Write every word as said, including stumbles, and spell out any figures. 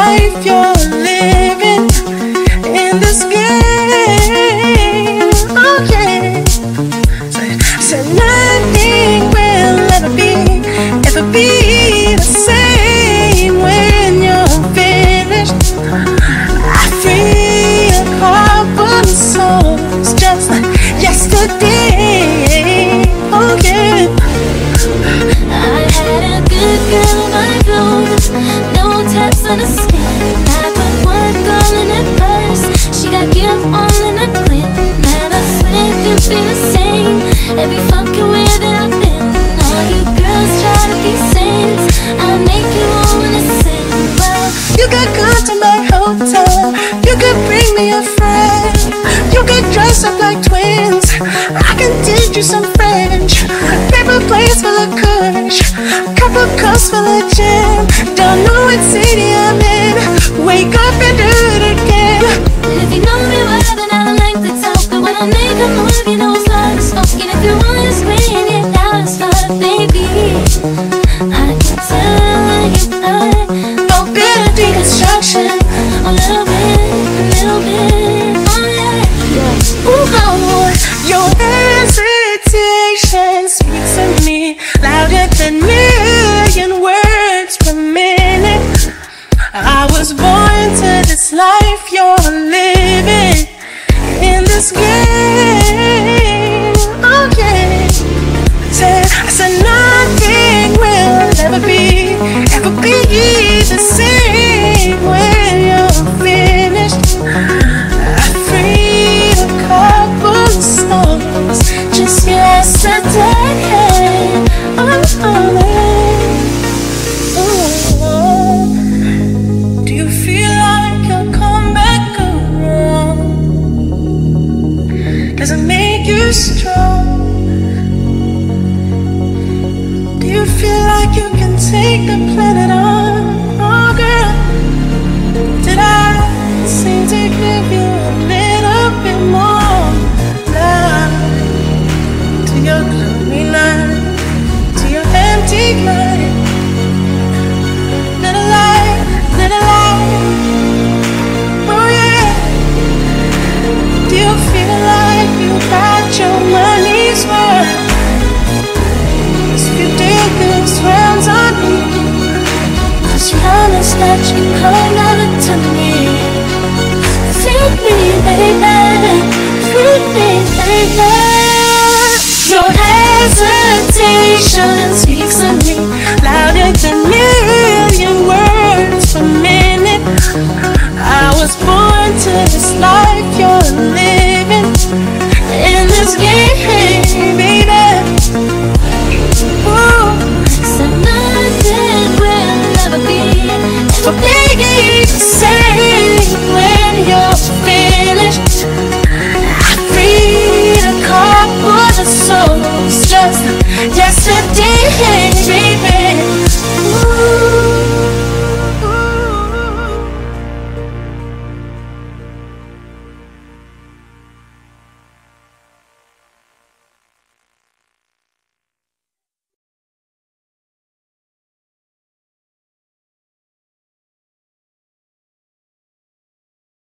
life you're living in this game. Okay. Said nothing will ever be, ever be the same when you're finished. I free a couple souls just like yesterday. Okay. I had a good girl in my room, no tabs on the skin. I put one girl in her purse, she got gift all in her clip. Man, I swear it could be the same every fucking way that I've been. All you girls try to be saints, I'll make you all wanna sing. Well, you could come to my hotel, you could bring me a friend, you could dress up like twins, I can teach you some French. Paper plates full of kush, couple cups full of gin. Don't know what city I'm in, wake up and do it again. if you know me well, then I don't like to talk, but when I make a move, you know it's like smoking. If you wanna scream it out, it's not a baby. I can tell you like No better deconstruction. a little bit, a little bit, oh yeah. Ooh, oh, your hesitation speaks to me louder than million words per minute. I was born to this life you're living in this game. Okay. Said, I said nothing will ever be, ever be the same when you're finished. I freed a couple souls just yesterday. Oh, oh, oh. Do you feel like you'll come back around? Does it make you strong? Do you feel like you can take the planet on? Oh girl, did I seem to give you a little bit more love? To your gloomy night, to your empty night. Little light, little light. Oh yeah. Do you feel like you got your money's worth? If you dig these rounds on me, Just promise that you come over to me. Free me, baby, free me, baby. your hesitation speaks to me louder than million words per minute. I was born to this life.